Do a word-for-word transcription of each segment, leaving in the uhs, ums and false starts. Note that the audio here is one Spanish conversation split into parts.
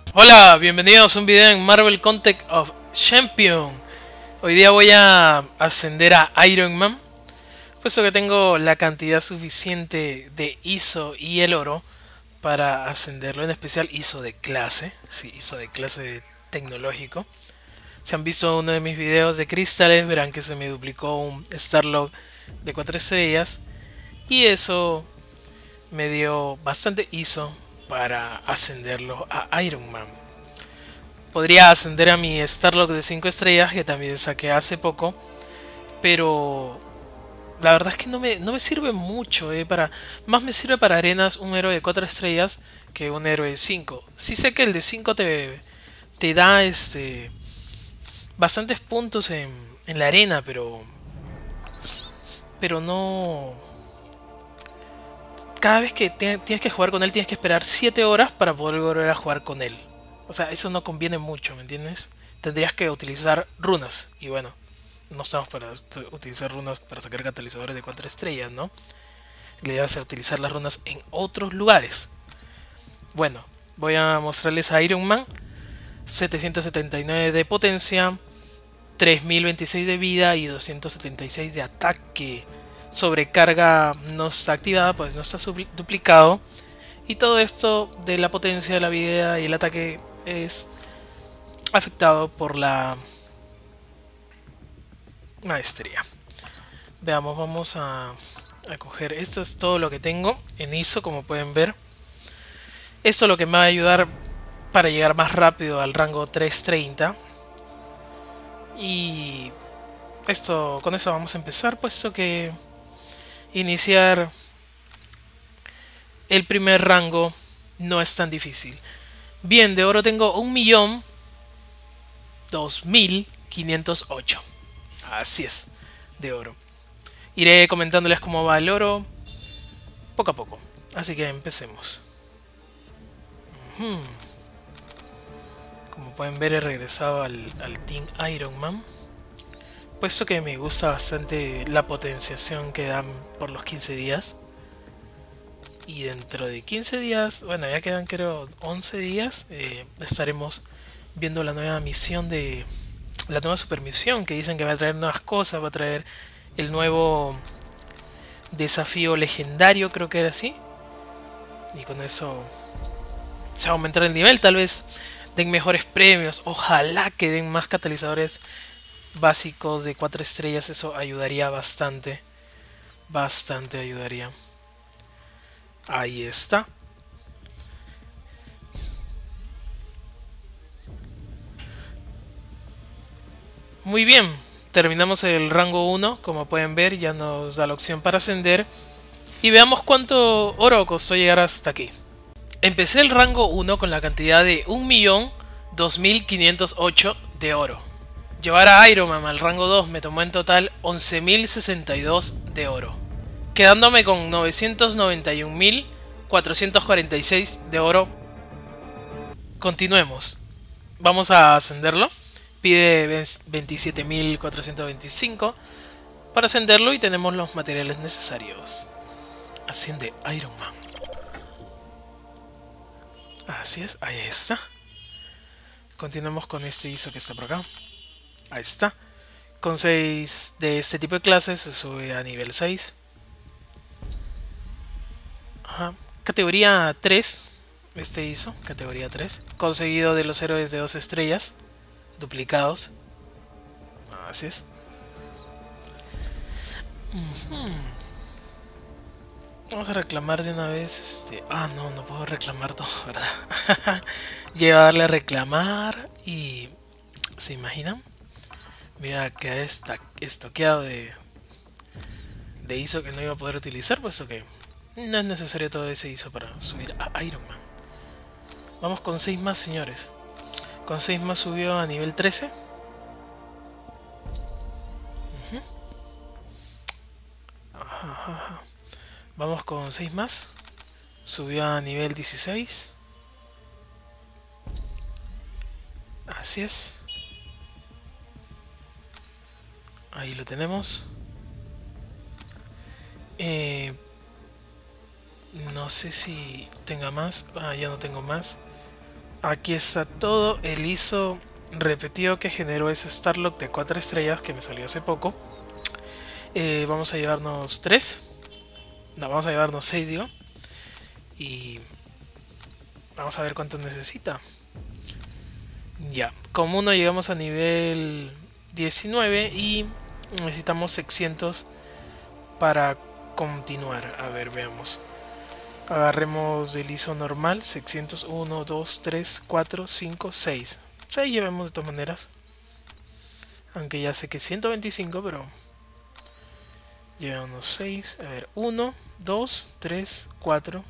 Hola, bienvenidos a un video en Marvel Context of Champion. Hoy día voy a ascender a Iron Man, puesto que tengo la cantidad suficiente de I S O y el oro para ascenderlo, en especial I S O de clase, sí, I S O de clase tecnológico. Si han visto uno de mis videos de cristales, verán que se me duplicó un Starlog de cuatro estrellas y eso me dio bastante I S O para ascenderlo a Iron Man. Podría ascender a mi Starlock de cinco estrellas, que también saqué hace poco, pero la verdad es que no me, no me sirve mucho, eh, para, más me sirve para arenas un héroe de cuatro estrellas que un héroe de cinco. Sí sé que el de cinco te, te da este, bastantes puntos en, en la arena, pero, pero no... Cada vez que te- tienes que jugar con él tienes que esperar siete horas para poder volver a jugar con él. O sea, eso no conviene mucho, ¿me entiendes? Tendrías que utilizar runas. Y bueno, no estamos para utilizar runas para sacar catalizadores de cuatro estrellas, ¿no? Le ibas a utilizar las runas en otros lugares. Bueno, voy a mostrarles a Iron Man. setecientos setenta y nueve de potencia, tres mil veintiséis de vida y doscientos setenta y seis de ataque. Sobrecarga no está activada, pues no está duplicado. Y todo esto de la potencia, la vida y el ataque es afectado por la maestría. Veamos, vamos a, a coger. Esto es todo lo que tengo en I S O, como pueden ver. Esto es lo que me va a ayudar para llegar más rápido al rango trescientos treinta. Y esto, con eso vamos a empezar, puesto que iniciar el primer rango no es tan difícil. Bien, de oro tengo un millón dos mil quinientos ocho. Así es, de oro. Iré comentándoles cómo va el oro poco a poco. Así que empecemos. Ujú. Como pueden ver, he regresado al, al Team Iron Man, puesto que me gusta bastante la potenciación que dan por los quince días. Y dentro de quince días, bueno, ya quedan creo once días, eh, estaremos viendo la nueva misión de... La nueva supermisión, que dicen que va a traer nuevas cosas, va a traer el nuevo desafío legendario, creo que era así. Y con eso se va a aumentar el nivel, tal vez den mejores premios, ojalá que den más catalizadores básicos de cuatro estrellas, eso ayudaría bastante, bastante ayudaría. Ahí está. Muy bien, terminamos el rango uno, como pueden ver ya nos da la opción para ascender. Y veamos cuánto oro costó llegar hasta aquí. Empecé el rango uno con la cantidad de un millón dos mil quinientos ocho de oro. Llevar a Iron Man al rango dos me tomó en total once mil sesenta y dos de oro, quedándome con novecientos noventa y un mil cuatrocientos cuarenta y seis de oro. Continuemos. Vamos a ascenderlo. Pide veintisiete mil cuatrocientos veinticinco para ascenderlo y tenemos los materiales necesarios. Asciende Iron Man. Así es, ahí está. Continuamos con este I S O que está por acá. Ahí está. Con seis de este tipo de clases se sube a nivel seis. Ajá. Categoría tres. Este I S O, categoría tres. Conseguido de los héroes de dos estrellas. Duplicados. Así es. Uh-huh. Vamos a reclamar de una vez este... Ah, no, no puedo reclamar todo, ¿verdad? Lleva a darle a reclamar y... ¿Se imaginan? Me iba a quedar esta... estoqueado de... de I S O que no iba a poder utilizar, puesto que no es necesario todo ese I S O para subir a Iron Man. Vamos con seis más, señores. Con seis más subió a nivel trece. Uh-huh. Ajá, ajá. Vamos con seis más. Subió a nivel dieciséis. Así es. Ahí lo tenemos. Eh, no sé si tenga más. Ah, ya no tengo más. Aquí está todo el I S O repetido que generó ese Starlock de cuatro estrellas que me salió hace poco. Eh, vamos a llevarnos tres. No, vamos a llevarnos seis, digo. Y vamos a ver cuánto necesita. Ya, como uno llegamos a nivel diecinueve y necesitamos seiscientos para continuar. A ver, veamos. Agarremos el I S O normal, seiscientos uno, dos, tres, cuatro, cinco, seis. seis llevemos de todas maneras. Aunque ya sé que es ciento veinticinco, pero llevamos seis. A ver, uno, dos, tres, cuatro.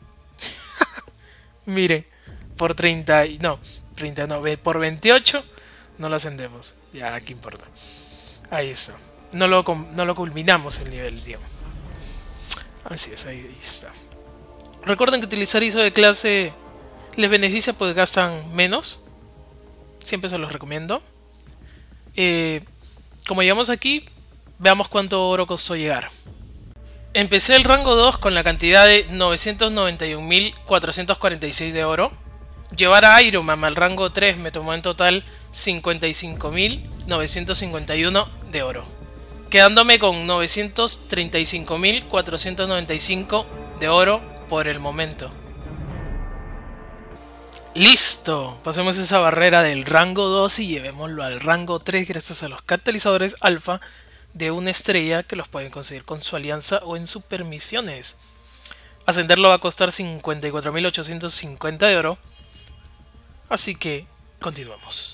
Miren, por treinta, no, treinta no, por veintiocho no lo ascendemos. Ya, ¿qué importa? Ahí está. No lo, no lo culminamos el nivel, digamos. Así es, ahí está. Recuerden que utilizar I S O de clase les beneficia porque gastan menos. Siempre se los recomiendo. Eh, como llegamos aquí, veamos cuánto oro costó llegar. Empecé el rango dos con la cantidad de novecientos noventa y un mil cuatrocientos cuarenta y seis de oro. Llevar a Iron Man al rango tres me tomó en total cincuenta y cinco mil novecientos cincuenta y uno de oro, quedándome con novecientos treinta y cinco mil cuatrocientos noventa y cinco de oro por el momento. ¡Listo! Pasemos esa barrera del rango dos y llevémoslo al rango tres gracias a los catalizadores alfa de una estrella que los pueden conseguir con su alianza o en sus permisiones. Ascenderlo va a costar cincuenta y cuatro mil ochocientos cincuenta de oro. Así que continuamos.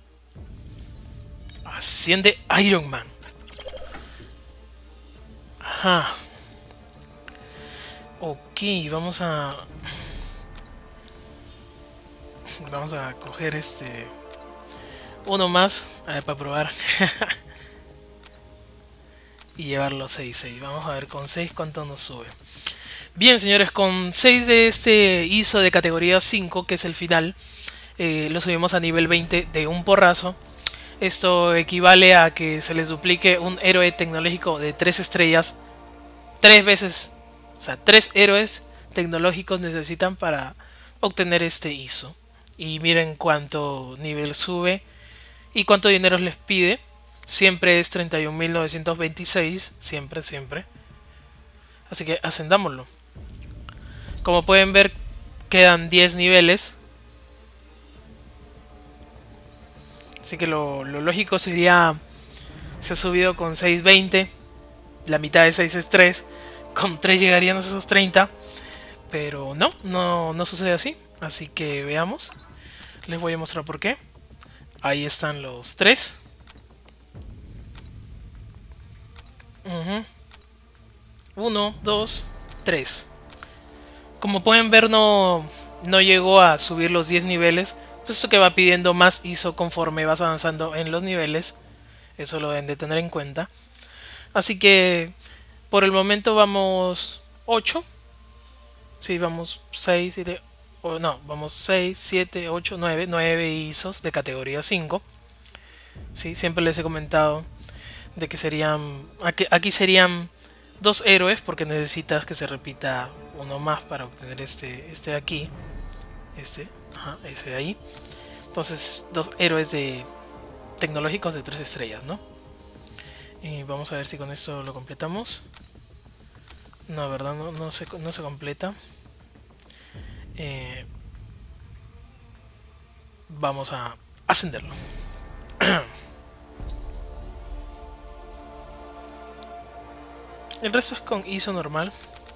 Asciende Iron Man. Ajá. Ok, vamos a... Vamos a coger este... uno más, a ver, para probar. Y llevarlo seis, seis. Vamos a ver con seis cuánto nos sube. Bien, señores, con seis de este I S O de categoría cinco, que es el final, eh, lo subimos a nivel veinte de un porrazo. Esto equivale a que se les duplique un héroe tecnológico de tres estrellas tres veces. O sea, tres héroes tecnológicos necesitan para obtener este I S O. Y miren cuánto nivel sube y cuánto dinero les pide. Siempre es treinta y un mil novecientos veintiséis. Siempre, siempre. Así que ascendámoslo. Como pueden ver, quedan diez niveles. Así que lo, lo lógico sería... Se ha subido con seis veinte. La mitad de seis es tres. Con tres llegarían a esos treinta. Pero no, no, no sucede así. Así que veamos. Les voy a mostrar por qué. Ahí están los tres. Uh-huh. uno, dos, tres. Como pueden ver, no, no llegó a subir los diez niveles. Puesto que va pidiendo más I S O conforme vas avanzando en los niveles. Eso lo deben de tener en cuenta. Así que por el momento vamos ocho. Sí, vamos seis, siete, o no, vamos seis, siete, ocho, nueve, nueve I S Os de categoría cinco. Sí, siempre les he comentado de que serían, aquí, aquí serían dos héroes porque necesitas que se repita uno más para obtener este, este de aquí, este, ajá, ese de ahí. Entonces, dos héroes de tecnológicos de tres estrellas, ¿no? Y vamos a ver si con esto lo completamos. No, verdad, no, no, se, no se completa. Eh, vamos a ascenderlo. El resto es con I S O normal.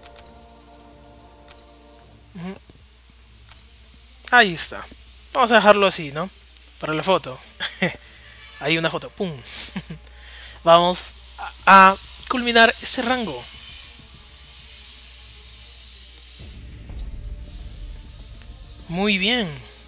Uh-huh. Ahí está. Vamos a dejarlo así, ¿no? Para la foto. Ahí una foto. ¡Pum! Vamos a, a culminar ese rango. Muy bien.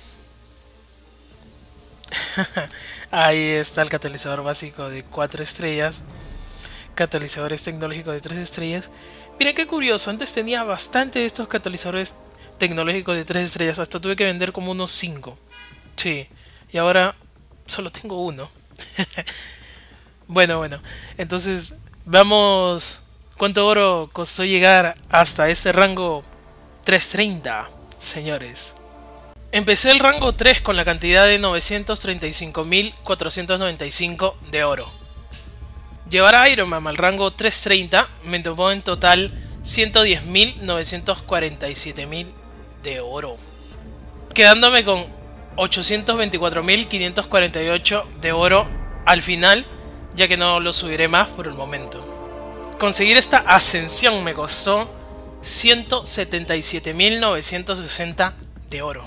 Ahí está el catalizador básico de cuatro estrellas. Catalizadores tecnológicos de tres estrellas. Miren qué curioso. Antes tenía bastante de estos catalizadores tecnológicos de tres estrellas. Hasta tuve que vender como unos cinco. Sí. Y ahora solo tengo uno. Bueno, bueno. Entonces, veamos cuánto oro costó llegar hasta ese rango trescientos treinta, señores. Empecé el rango tres con la cantidad de novecientos treinta y cinco mil cuatrocientos noventa y cinco de oro. Llevar a Iron Man al rango trescientos treinta me tomó en total ciento diez mil novecientos cuarenta y siete mil de oro, quedándome con ochocientos veinticuatro mil quinientos cuarenta y ocho de oro al final, ya que no lo subiré más por el momento. Conseguir esta ascensión me costó ciento setenta y siete mil novecientos sesenta de oro.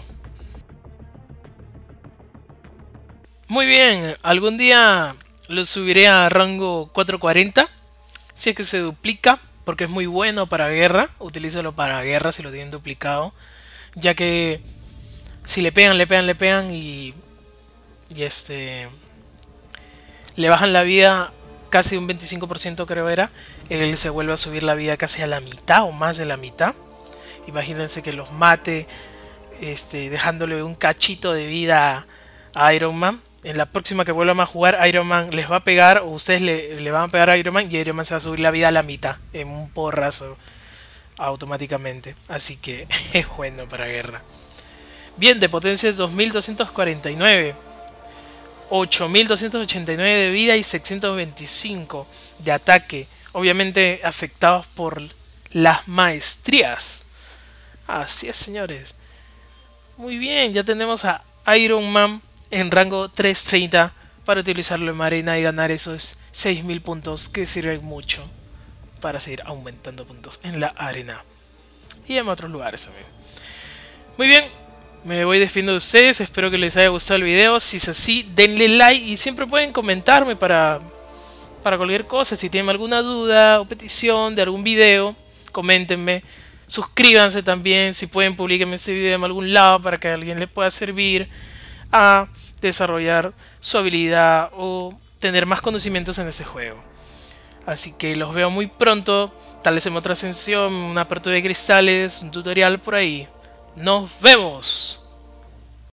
Muy bien, algún día lo subiré a rango cuatrocientos cuarenta, si es que se duplica, porque es muy bueno para guerra. Utilízalo para guerra si lo tienen duplicado, ya que si le pegan, le pegan, le pegan y, y este le bajan la vida casi un veinticinco por ciento, creo era, él se vuelve a subir la vida casi a la mitad o más de la mitad. Imagínense que los mate, este, dejándole un cachito de vida a Iron Man. En la próxima que vuelvan a jugar, Iron Man les va a pegar, o ustedes le, le van a pegar a Iron Man, y Iron Man se va a subir la vida a la mitad, en un porrazo, automáticamente. Así que es bueno para guerra. Bien, de potencia es dos mil doscientos cuarenta y nueve, ocho mil doscientos ochenta y nueve de vida y seiscientos veinticinco de ataque. Obviamente afectados por las maestrías. Así es, señores. Muy bien, ya tenemos a Iron Man en rango trescientos treinta para utilizarlo en arena y ganar esos seis mil puntos que sirven mucho para seguir aumentando puntos en la arena y en otros lugares también. Muy bien, me voy despidiendo de ustedes, espero que les haya gustado el video. Si es así, denle like y siempre pueden comentarme para, para cualquier cosa. Si tienen alguna duda o petición de algún video, coméntenme. Suscríbanse también, si pueden publiquenme este video en algún lado para que a alguien le pueda servir a desarrollar su habilidad o tener más conocimientos en ese juego. Así que los veo muy pronto, tal vez en otra ascensión, una apertura de cristales, un tutorial por ahí. ¡Nos vemos!